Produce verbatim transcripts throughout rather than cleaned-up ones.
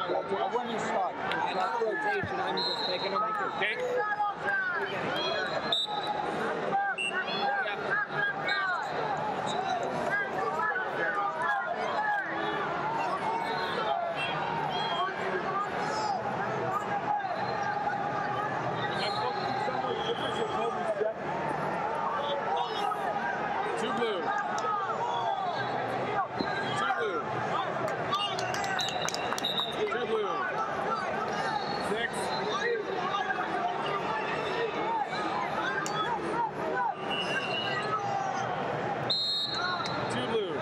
When you start, not rotation, I'm just taking a make Okay. Two blue. Two blue. Two blue. Six. Two blue.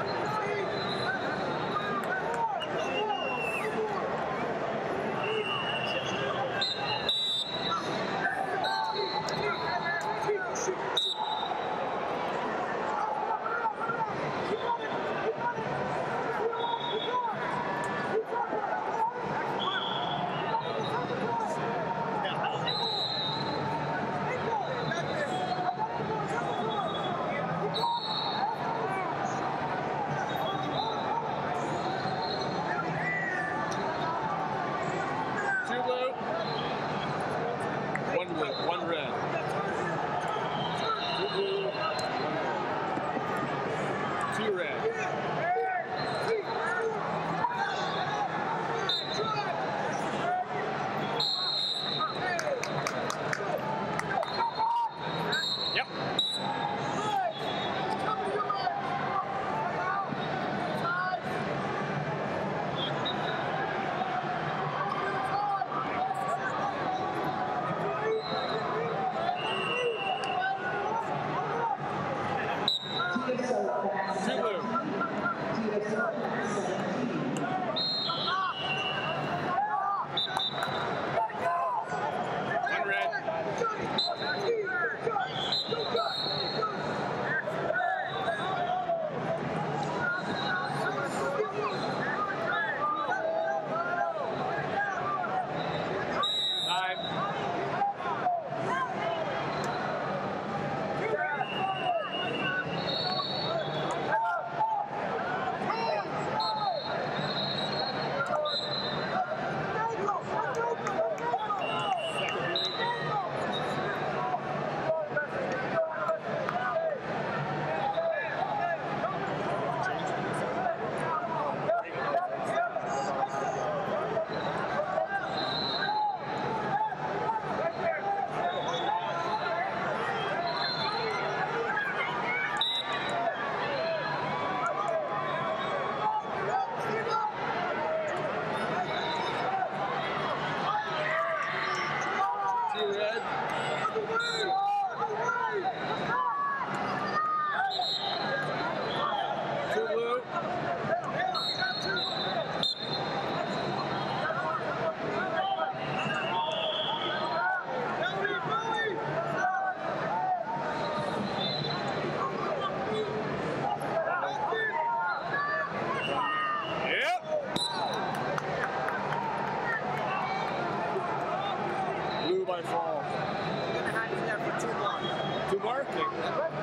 One blue, one red. Two blue, one red. Two red. Yep. Two blue. One red. Five. Two red. Two blue. Yep. Blue by fall. You're going to have you there for two more. Two more?